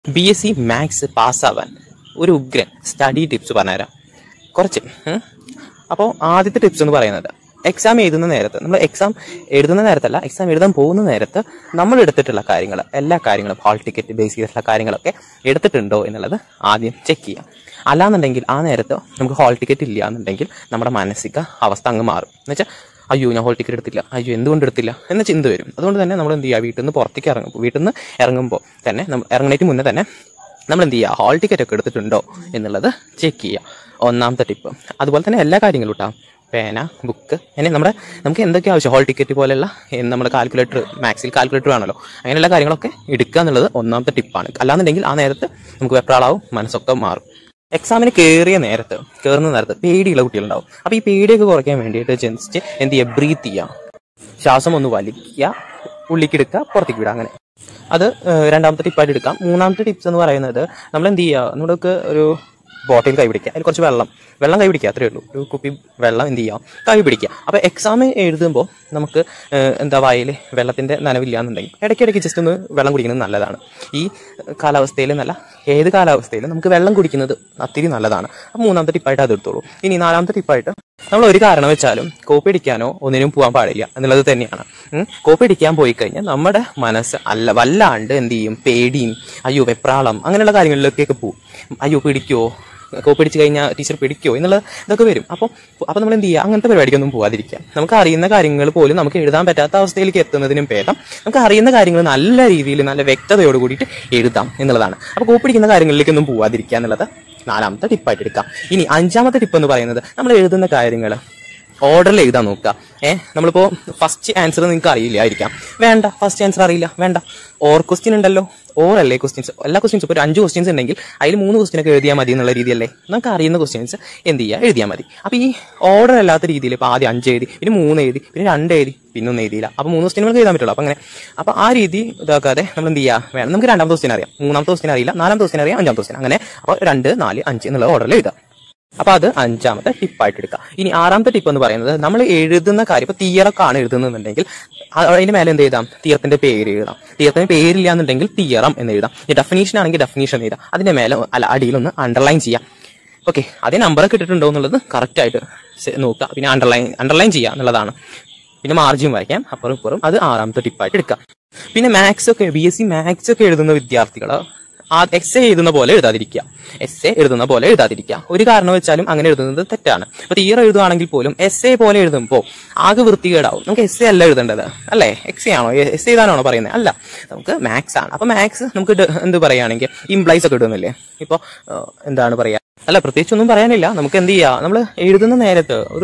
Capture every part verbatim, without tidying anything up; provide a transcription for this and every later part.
B S C maths പാസ്സാവാൻ ഒരു ഉഗ്രൻ സ്റ്റഡി ടിപ്സ് പറഞ്ഞുതരാം കുറച്ച്. അപ്പോൾ ആദ്യത്തെ ടിപ്സ് എന്ന് പറയുന്നത്, എക്സാം എഴുതുന്ന നേരത്ത്, നമ്മൾ എക്സാം എഴുതുന്ന നേരത്തല്ല, എക്സാം എഴുതാൻ പോകുന്ന നേരത്ത് നമ്മൾ എടുത്തിട്ടുള്ള കാര്യങ്ങൾ, എല്ലാ കാര്യങ്ങളും, ഹാൾ ടിക്കറ്റ് ബേസ് ചെയ്തിട്ടുള്ള കാര്യങ്ങളൊക്കെ എടുത്തിട്ടുണ്ടോ എന്നുള്ളത് ആദ്യം ചെക്ക് ചെയ്യാം. അല്ലാന്നുണ്ടെങ്കിൽ ആ നേരത്ത് നമുക്ക് ഹാൾ ടിക്കറ്റ് ഇല്ല എന്നുണ്ടെങ്കിൽ നമ്മുടെ മാനസിക അവസ്ഥ അങ്ങ് മാറും. എന്ന് വെച്ചാൽ അയ്യോ ഞാൻ ഹോൾ ടിക്കറ്റ് എടുത്തില്ല, അയ്യോ എന്തുകൊണ്ട് എടുത്തില്ല എന്ന ചിന്ത വരും. അതുകൊണ്ട് തന്നെ നമ്മൾ എന്ത് ചെയ്യുക, വീട്ടിൽ നിന്ന് പുറത്തേക്ക് ഇറങ്ങും, വീട്ടിൽ നിന്ന് ഇറങ്ങുമ്പോൾ തന്നെ നമ്മൾ ഇറങ്ങുന്നതിന് മുന്നേ തന്നെ നമ്മൾ എന്ത് ചെയ്യുക, ഹാൾ ടിക്കറ്റ് ഒക്കെ എടുത്തിട്ടുണ്ടോ എന്നുള്ളത് ചെക്ക് ചെയ്യുക. ഒന്നാമത്തെ ടിപ്പ്. അതുപോലെ തന്നെ എല്ലാ കാര്യങ്ങളും ഇട്ടാം, പേന, ബുക്ക്, അങ്ങനെ നമ്മുടെ നമുക്ക് എന്തൊക്കെ ആവശ്യം, ഹാൾ ടിക്കറ്റ് പോലെയുള്ള നമ്മുടെ കാൽക്കുലേറ്റർ, മാത്സിൽ കാൽക്കുലേറ്റർ ആണല്ലോ, അങ്ങനെയുള്ള കാര്യങ്ങളൊക്കെ എടുക്കുക എന്നുള്ളത് ഒന്നാമത്തെ ടിപ്പാണ്. അല്ലാന്നുണ്ടെങ്കിൽ ആ നേരത്ത് നമുക്ക് വെപ്രാളാവും, മനസ്സൊക്കെ മാറും. എക്സാമിന് കയറിയ നേരത്ത് കയറുന്ന നേരത്ത് പേടിയുള്ള കുട്ടികളുണ്ടാവും. അപ്പോൾ ഈ പേടിയൊക്കെ കുറയ്ക്കാൻ വേണ്ടിയിട്ട് ജസ്റ്റ് എന്ത് ചെയ്യുക, ബ്രീത്ത് ചെയ്യുക, ശ്വാസം ഒന്ന് വലിക്കുക, ഉള്ളിക്കെടുക്കുക, പുറത്തേക്ക് വിടുക. അങ്ങനെ അത് രണ്ടാമത്തെ ടിപ്പായിട്ട് എടുക്കാം. മൂന്നാമത്തെ ടിപ്സ് എന്ന് പറയുന്നത്, നമ്മൾ എന്ത് ചെയ്യുക, നമ്മൾക്ക് ഒരു ബോട്ടിൽ കൈ പിടിക്കുക, അതിൽ കുറച്ച് വെള്ളം വെള്ളം കൈ പിടിക്കുക, അത്രയേ ഉള്ളൂ. ഒരു കുപ്പി വെള്ളം എന്ത് ചെയ്യാം, കൈ പിടിക്കുക. അപ്പോൾ എക്സാം എഴുതുമ്പോൾ നമുക്ക് എന്താ വായിൽ വെള്ളത്തിൻ്റെ നനവില്ല എന്നുണ്ടെങ്കിൽ ഇടയ്ക്കിടയ്ക്ക് ജസ്റ്റ് ഒന്ന് വെള്ളം കുടിക്കുന്നത് നല്ലതാണ്. ഈ കാലാവസ്ഥയിൽ നല്ല ഏത് കാലാവസ്ഥയിലും നമുക്ക് വെള്ളം കുടിക്കുന്നത് ഒത്തിരി നല്ലതാണ്. അപ്പോൾ മൂന്നാമത്തെ ടിപ്പായിട്ട് അത് എടുത്തോളൂ. ഇനി നാലാമത്തെ ടിപ്പായിട്ട്, നമ്മൾ ഒരു കാരണം വെച്ചാലും കോപ്പി അടിക്കാനോ ഒന്നിനും പോകാൻ പാടില്ല എന്നുള്ളത് തന്നെയാണ്. കോപ്പി അടിക്കാൻ പോയി കഴിഞ്ഞാൽ നമ്മുടെ മനസ്സ് അല്ല വല്ലാണ്ട് എന്ത് ചെയ്യും, പേടിയും അയ്യോ വെപ്രാളം അങ്ങനെയുള്ള കാര്യങ്ങളിലേക്കൊക്കെ പോവും. അയ്യോ പിടിക്കുമോ, കോപ്പി അടിച്ച് കഴിഞ്ഞാൽ ടീച്ചർ പിടിക്കുമോ എന്നുള്ള ഇതൊക്കെ വരും. അപ്പോൾ അപ്പോൾ നമ്മൾ എന്ത് ചെയ്യുക, അങ്ങനത്തെ പരിപാടിക്കൊന്നും പോകാതിരിക്കാം. നമുക്ക് അറിയുന്ന കാര്യങ്ങൾ പോലും നമുക്ക് എഴുതാൻ പറ്റാത്ത അവസ്ഥയിലേക്ക് എത്തുന്നതിനും ഭേദം നമുക്ക് അറിയുന്ന കാര്യങ്ങൾ നല്ല രീതിയിൽ നല്ല വ്യക്തതയോട് കൂടിയിട്ട് എഴുതാം എന്നുള്ളതാണ്. അപ്പോൾ കോപ്പി അടിക്കുന്ന കാര്യങ്ങളിലേക്കൊന്നും പോകാതിരിക്കുക എന്നുള്ളത് നാലാമത്തെ ടിപ്പായിട്ട് എടുക്കാം. ഇനി അഞ്ചാമത്തെ ടിപ്പ് എന്ന് പറയുന്നത്, നമ്മൾ എഴുതുന്ന കാര്യങ്ങൾ ഓർഡറിൽ എഴുതാൻ നോക്കുക. ഏഹ് നമ്മളിപ്പോൾ ഫസ്റ്റ് ആൻസർ നിങ്ങൾക്ക് അറിയില്ലായിരിക്കാം, വേണ്ട. ഫസ്റ്റ് ആൻസർ അറിയില്ല, വേണ്ട. ഓർ ക്വസ്റ്റ്യൻ ഉണ്ടല്ലോ, ഓർ അല്ലേ ക്വസ്റ്റ്യൻസ്, എല്ലാ ക്വസ്റ്റ്യൻസ് ഇപ്പോൾ ഒരു അഞ്ച് ക്വസ്റ്റ്യൻസ് ഉണ്ടെങ്കിൽ അതിൽ മൂന്ന് ക്വസ്റ്റ്യനൊക്കെ എഴുതിയാൽ മതി എന്നുള്ള രീതിയല്ലേ. നമുക്ക് അറിയുന്ന ക്വസ്റ്റ്യൻസ് എന്ത് ചെയ്യുക, എഴുതിയാൽ മതി. അപ്പോൾ ഈ ഓർഡർ അല്ലാത്ത രീതിയിൽ ഇപ്പോൾ ആദ്യം അഞ്ച് എഴുതി, പിന്നെ മൂന്ന് എഴുതി, പിന്നെ രണ്ട് എഴുതി, പിന്നെ ഒന്നും എഴുതിയില്ല, അപ്പോൾ മൂന്ന് ക്വസ്റ്റ്യൻ നമുക്ക് എഴുതാൻ പറ്റുള്ളൂ. അപ്പോൾ അങ്ങനെ അപ്പോൾ ആ രീതി ഇതാക്കാതെ നമ്മൾ എന്ത് ചെയ്യുക, വേണം നമുക്ക് രണ്ടാമത്തെ ക്വസ്റ്റ്യൻ അറിയാം, മൂന്നാമത്തെ ക്വസ്റ്റ്യൻ അറിയില്ല, നാലാമത്തെ ക്വസ്റ്റ്യൻ അറിയാം, അഞ്ചാമത്തെ ക്വസ്റ്റ്യൻ, അങ്ങനെ അപ്പോൾ രണ്ട് നാല് അഞ്ച് എന്നുള്ള ഓർഡറിൽ എഴുതാം. അപ്പൊ അത് അഞ്ചാമത്തെ ടിപ്പായിട്ട് എടുക്കാം. ഇനി ആറാമത്തെ ടിപ്പ് എന്ന് പറയുന്നത്, നമ്മൾ എഴുതുന്ന കാര്യം ഇപ്പോൾ തിയറൊക്കെ ആണ് എഴുതുന്നുണ്ടെങ്കിൽ അതിന്റെ മേലെ എന്ത് എഴുതാം, തിയറത്തിന്റെ പേര് എഴുതാം. തിയറത്തിന് പേരില്ല എന്നുണ്ടെങ്കിൽ തിയറം എന്ന് എഴുതാം. ഈ ഡെഫിനീഷൻ ആണെങ്കിൽ ഡെഫിനീഷൻ എഴുതാം. അതിന്റെ മേലെ അല്ല അടിയിലൊന്ന് അണ്ടർലൈൻ ചെയ്യാം. ഓക്കെ, അതേ നമ്പറൊക്കെ ഇട്ടിട്ടുണ്ടോ എന്നുള്ളത് കറക്റ്റ് ആയിട്ട് നോക്കുക. പിന്നെ അണ്ടർലൈൻ അണ്ടർലൈൻ ചെയ്യുക എന്നുള്ളതാണ്. പിന്നെ മാർജിൻ വായിക്കാം അപ്പുറം ഇപ്പുറം. അത് ആറാമത്തെ ടിപ്പായിട്ട് എടുക്കാം. പിന്നെ മാത്സ് ഒക്കെ ബി എസ് സി മാത്സ് ഒക്കെ എഴുതുന്ന വിദ്യാർത്ഥികൾ ആ എസ് എ എഴുതുന്ന പോലെ എഴുതാതിരിക്കുക. എസ് എ എഴുതുന്ന പോലെ എഴുതാതിരിക്കുക. ഒരു കാരണം വെച്ചാലും അങ്ങനെ എഴുതുന്നത് തെറ്റാണ്. ഇപ്പൊ തിയർ എഴുതുകയാണെങ്കിൽ പോലും എസ് എ പോലെ എഴുതുമ്പോൾ ആകെ വൃത്തികേടാവും. നമുക്ക് എസ് എ അല്ല എഴുതേണ്ടത്, അല്ലേ? എക്സ് എ ആണോ, എസ് എ എഴുതാനാണോ പറയുന്നത്? അല്ല, നമുക്ക് മാത്സ് ആണ്. അപ്പൊ മാത്സ് നമുക്ക് എന്ത് പറയുകയാണെങ്കിൽ ഇംപ്ലൈസ് ഒക്കെ ഇടുന്നില്ലേ, ഇപ്പൊ എന്താണ് പറയാ, അല്ല പ്രത്യേകിച്ച് ഒന്നും പറയാനില്ല. നമുക്ക് എന്ത് ചെയ്യാം, നമ്മൾ എഴുതുന്ന നേരത്ത് ഒരു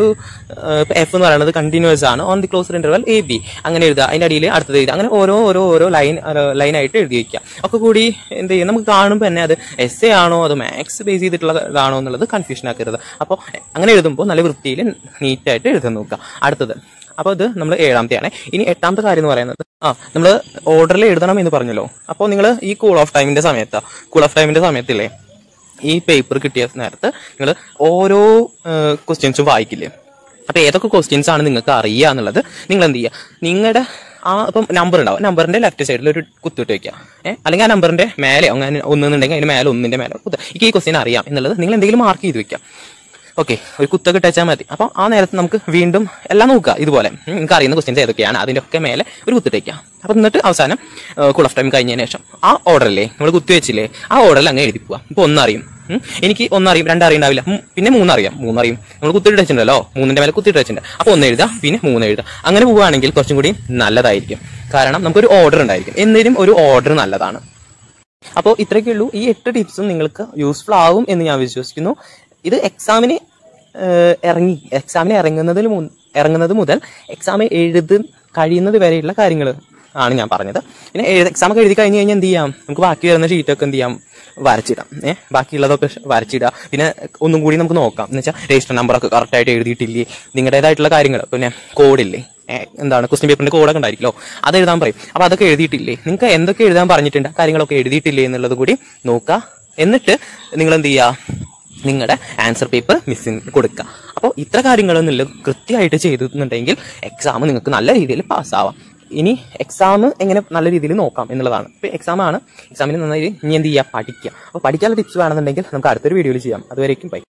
എഫ് എന്ന് പറയുന്നത് കണ്ടിന്യൂസ് ആണ്, on the closer interval A B അങ്ങനെ എഴുതുക, അതിന്റെ അടിയിൽ അടുത്തത് എഴുതുക, അങ്ങനെ ഓരോ ഓരോ ഓരോ ലൈൻ ലൈനായിട്ട് എഴുതി വയ്ക്കുക. ഒക്കെ കൂടി എന്ത് ചെയ്യും, നമുക്ക് കാണുമ്പോൾ തന്നെ അത് എസ് എ ആണോ അതോ മാത്സ് ബേസ് ചെയ്തിട്ടുള്ളതാണോ എന്നുള്ളത് കൺഫ്യൂഷൻ ആക്കരുത്. അപ്പോൾ അങ്ങനെ എഴുതുമ്പോൾ നല്ല വൃത്തിയിൽ നീറ്റായിട്ട് എഴുതാൻ നോക്കുക. അടുത്തത്, അപ്പോൾ ഇത് നമ്മൾ ഏഴാമത്തെയാണ്. ഇനി എട്ടാമത്തെ കാര്യം എന്ന് പറയുന്നത്, ആ നമ്മൾ ഓർഡറിൽ എഴുതണം എന്ന് പറഞ്ഞല്ലോ. അപ്പോൾ നിങ്ങൾ ഈ കൂൾ ഓഫ് ടൈമിന്റെ സമയത്ത് കൂൾ ഓഫ് ടൈമിന്റെ സമയത്തില്ലേ, ഈ പേപ്പർ കിട്ടിയ നേരത്ത് നിങ്ങൾ ഓരോ ക്വസ്റ്റ്യൻസും വായിക്കില്ലേ. അപ്പൊ ഏതൊക്കെ ക്വസ്റ്റ്യൻസ് ആണ് നിങ്ങൾക്ക് അറിയുക എന്നുള്ളത് നിങ്ങൾ എന്ത് ചെയ്യുക, നിങ്ങളുടെ ആ ഇപ്പം നമ്പർ ഉണ്ടാവും, നമ്പറിന്റെ ലെഫ്റ്റ് സൈഡിൽ ഒരു കുത്തിട്ട് വെക്കുക. ഏഹ് അല്ലെങ്കിൽ ആ നമ്പറിന്റെ മേലെ അങ്ങനെ ഒന്നുണ്ടെങ്കിൽ അതിന്റെ മേലെ ഒന്നിന്റെ മേലെ കുത്ത, എനിക്ക് ഈ ക്വസ്റ്റ്യൻ അറിയാം എന്നുള്ളത് നിങ്ങൾ എന്തെങ്കിലും മാർക്ക് ചെയ്ത് വെക്കാം. ഓക്കെ, ഒരു കുത്തൊക്കെ ഇട്ടാൽ മതി. അപ്പൊ ആ നേരത്ത് നമുക്ക് വീണ്ടും എല്ലാം നോക്കുക. ഇതുപോലെ നിങ്ങൾക്ക് അറിയുന്ന ക്വസ്റ്റ്യൻസ് ഏതൊക്കെയാണ് അതിന്റെ ഒക്കെ മേലെ ഒരു കുത്തിട്ടേക്കുക. അപ്പൊ എന്നിട്ട് അവസാനം കൂൾ ഓഫ് ടൈം കഴിഞ്ഞതിന് ശേഷം ആ ഓർഡറില്ലേ നമ്മൾ കുത്തി വെച്ചില്ലേ, ആ ഓർഡറിൽ അങ്ങ് എഴുതി പോവാം. ഇപ്പൊ ഒന്നറിയും, എനിക്ക് ഒന്നറിയും, രണ്ടറിയുണ്ടാവില്ല, പിന്നെ മൂന്നറിയാം. മൂന്നറിയും നമ്മൾ കുത്തിട്ട് വെച്ചിട്ടുണ്ടല്ലോ, മൂന്നിന്റെ മേലെ കുത്തിട്ട് വെച്ചിട്ടുണ്ട്. അപ്പൊ ഒന്ന് എഴുതാം, പിന്നെ മൂന്ന് എഴുതാം. അങ്ങനെ പോവുകയാണെങ്കിൽ കുറച്ചും കൂടി നല്ലതായിരിക്കും. കാരണം നമുക്കൊരു ഓർഡർ ഉണ്ടായിരിക്കും. എന്നേലും ഒരു ഓർഡർ നല്ലതാണ്. അപ്പോൾ ഇത്രയൊക്കെ ഉള്ളൂ. ഈ എട്ട് ടിപ്സും നിങ്ങൾക്ക് യൂസ്ഫുൾ ആവും എന്ന് ഞാൻ വിശ്വസിക്കുന്നു. ഇത് എക്സാമിന് ഇറങ്ങി എക്സാമിന് ഇറങ്ങുന്നതിൽ ഇറങ്ങുന്നത് മുതൽ എക്സാം എഴുതി കഴിയുന്നത് വരെയുള്ള കാര്യങ്ങൾ ആണ് ഞാൻ പറഞ്ഞത്. പിന്നെ എക്സാം ഒക്കെ എഴുതി കഴിഞ്ഞ് കഴിഞ്ഞാൽ എന്ത് ചെയ്യാം, നമുക്ക് ബാക്കി വരുന്ന ഷീറ്റൊക്കെ എന്ത് ചെയ്യാം, വരച്ചിടാം. ഏഹ് ബാക്കിയുള്ളതൊക്കെ വരച്ചിടുക. പിന്നെ ഒന്നും കൂടി നമുക്ക് നോക്കാം, എന്ന് വെച്ചാൽ രജിസ്റ്റർ നമ്പറൊക്കെ കറക്റ്റായിട്ട് എഴുതിയിട്ടില്ലേ, നിങ്ങളുടേതായിട്ടുള്ള കാര്യങ്ങൾ, പിന്നെ കോഡില്ലേ, എന്താണ് ക്വസ്റ്റ്യൻ പേപ്പറിന്റെ കോഡൊക്കെ ഉണ്ടായിരിക്കുമല്ലോ, അത് എഴുതാൻ പറയും. അപ്പൊ അതൊക്കെ എഴുതിയിട്ടില്ലേ, നിങ്ങൾക്ക് എന്തൊക്കെ എഴുതാൻ പറഞ്ഞിട്ടുണ്ട്, കാര്യങ്ങളൊക്കെ എഴുതിയിട്ടില്ലേ എന്നുള്ളത് കൂടി നോക്കുക. എന്നിട്ട് നിങ്ങൾ എന്ത് ചെയ്യുക, നിങ്ങളുടെ ആൻസർ പേപ്പർ മിസ്സിങ് കൊടുക്കുക. അപ്പോൾ ഇത്ര കാര്യങ്ങളൊന്നുമില്ല, കൃത്യമായിട്ട് ചെയ്തിട്ടുണ്ടെങ്കിൽ എക്സാം നിങ്ങൾക്ക് നല്ല രീതിയിൽ പാസ്സാവാം. ഇനി എക്സാം എങ്ങനെ നല്ല രീതിയിൽ നോക്കാം എന്നുള്ളതാണ്. ഇപ്പോൾ എക്സാം ആണ്, എക്സാമിന് നന്നായി ഇനി എന്ത് ചെയ്യുക, പഠിക്കുക. അപ്പോൾ പഠിക്കാനുള്ള ടിപ്സ് വേണമെന്നുണ്ടെങ്കിൽ നമുക്ക് അടുത്തൊരു വീഡിയോയിൽ ചെയ്യാം. അതുവരേക്കും ബൈ.